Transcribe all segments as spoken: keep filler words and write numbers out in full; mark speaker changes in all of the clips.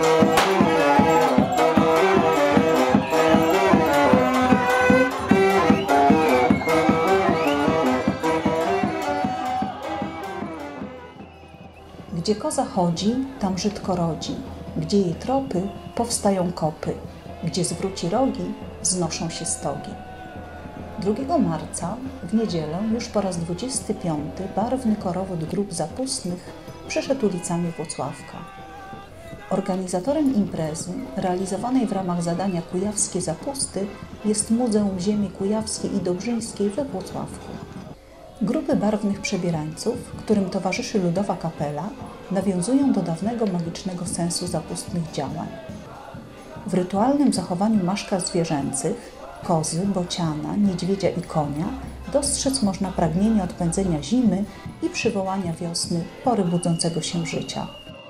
Speaker 1: Gdzie koza chodzi, tam żytko rodzi, gdzie jej tropy, powstają kopy, gdzie zwróci rogi, wznoszą się stogi. drugiego marca, w niedzielę, już po raz dwudziesty piąty, barwny korowód grup zapustnych przeszedł ulicami Włocławka. Organizatorem imprezy, realizowanej w ramach zadania Kujawskie Zapusty, jest Muzeum Ziemi Kujawskiej i Dobrzyńskiej we Włocławku. Grupy barwnych przebierańców, którym towarzyszy ludowa kapela, nawiązują do dawnego magicznego sensu zapustnych działań. W rytualnym zachowaniu maszka zwierzęcych, kozy, bociana, niedźwiedzia i konia, dostrzec można pragnienie odpędzenia zimy i przywołania wiosny, pory budzącego się życia.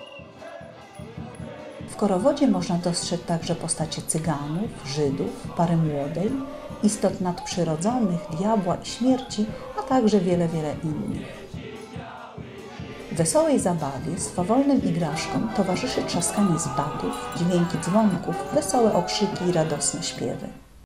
Speaker 1: W korowodzie można dostrzec także postacie cyganów, Żydów, pary młodej, istot nadprzyrodzonych, diabła i śmierci, a także wiele, wiele innych. Wesołej zabawie, swawolnym igraszkom towarzyszy trzaskanie z batów, dźwięki dzwonków, wesołe okrzyki i radosne śpiewy.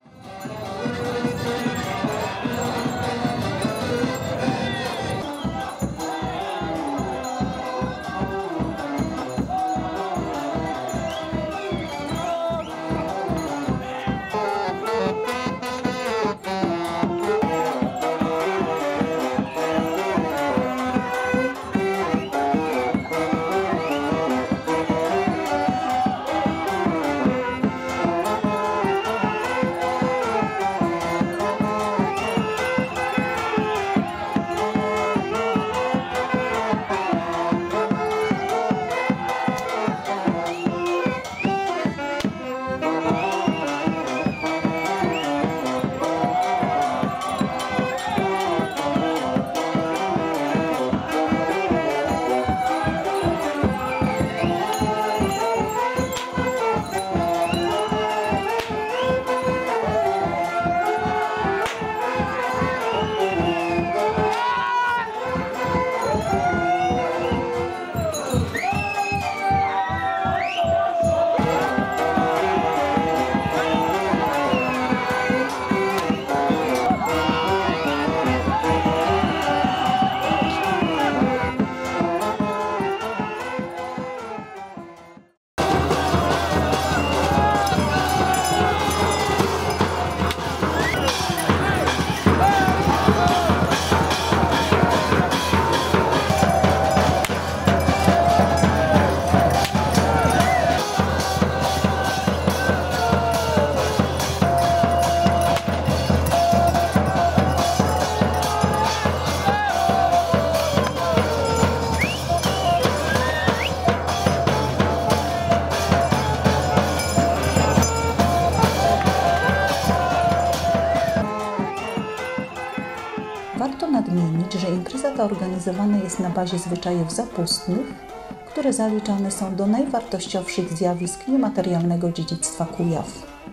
Speaker 1: Warto nadmienić, że impreza ta organizowana jest na bazie zwyczajów zapustnych, które zaliczane są do najwartościowszych zjawisk niematerialnego dziedzictwa Kujaw.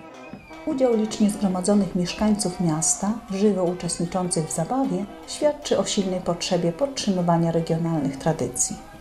Speaker 1: Udział licznie zgromadzonych mieszkańców miasta, żywo uczestniczących w zabawie, świadczy o silnej potrzebie podtrzymywania regionalnych tradycji.